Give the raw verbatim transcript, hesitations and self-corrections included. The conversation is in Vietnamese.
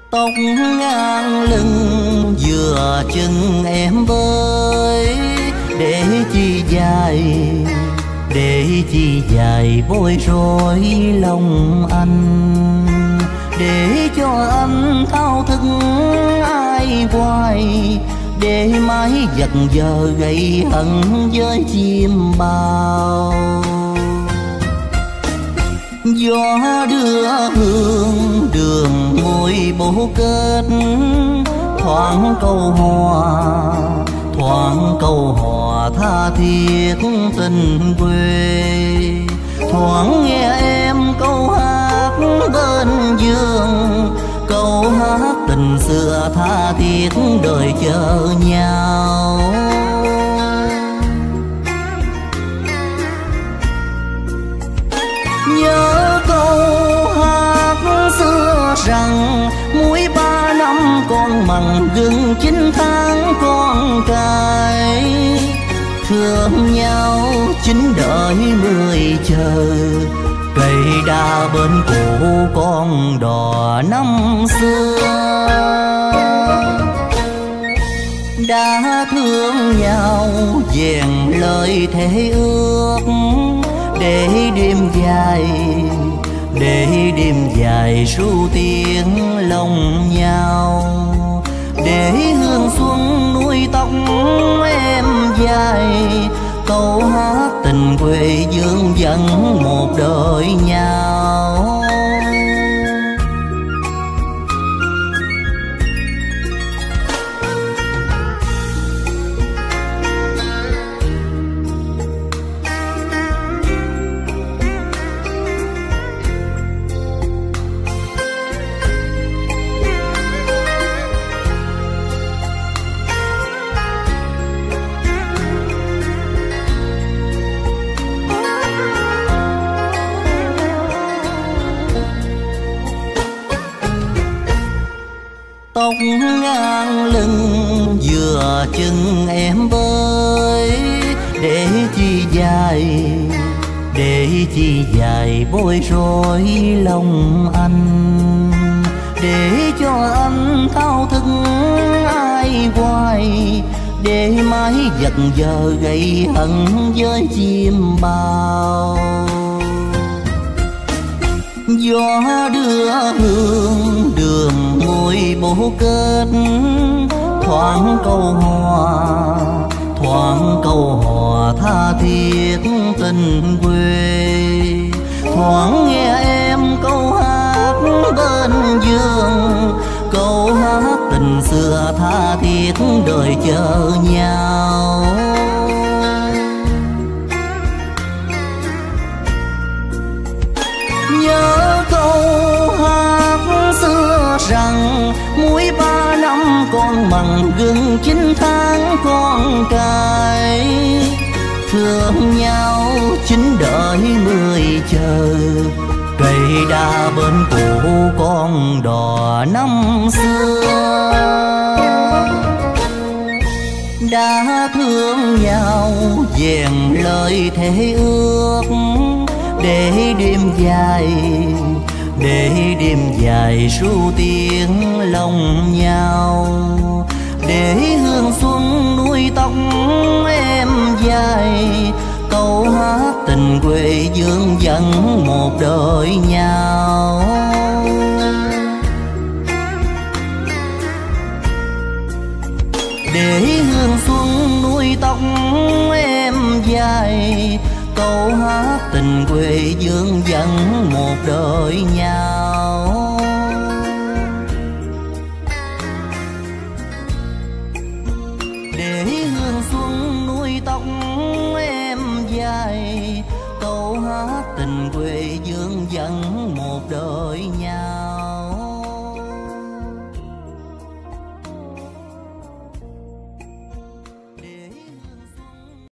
Tóc ngang lưng vừa chừng em bơi, để chi dài, để chi dài bối rối lòng anh, để cho anh thao thức ai hoài, để mãi giật giờ gây hận với chim bao. Gió đưa hương đường môi bố kết, thoáng câu hò, thoáng câu hò tha thiết tình quê, thoáng nghe em câu hát bên giường, câu hát tình xưa tha thiết đời chờ nhau. Nhớ câu hát xưa rằng muối ba năm con mặn gừng chín tháng con cay, thương nhau chín đợi mười chờ, cây đa bên cũ con đò năm xưa. Đã thương nhau vẹn lời thế ước, để đêm dài, để đêm dài ru tiếng lòng nhau, để hương xuân nuôi tóc em dài, câu hát tình quê dương dẫn một đời nhau. Tóc ngang lưng vừa chừng em bơi, để chi dài, để chi dài bối rối lòng anh, để cho anh thao thức ai hoài, để mãi giật giờ gây hận với chim bao. Gió đưa hương đường môi bố kết, thoáng câu hò, thoáng câu hò tha thiết tình quê, thoáng nghe em câu hát bên giường, câu hát tình xưa tha thiết đời chờ nhau. Nhớ câu hát xưa rằng muối ba năm con mặn gừng chín tháng con cay, thương nhau chín đợi mười chờ, cây đa bên cũ con đò năm xưa. Đã thương nhau vẹn lời thế ước, để đêm dài, để đêm dài ru tiếng lòng nhau, để hương xuân nuôi tóc em dài, câu hát tình quê dương dẫn một đời nhau. Để hương xuân nuôi tóc em dài, câu hát tình quê dương dẫn một đời nhau.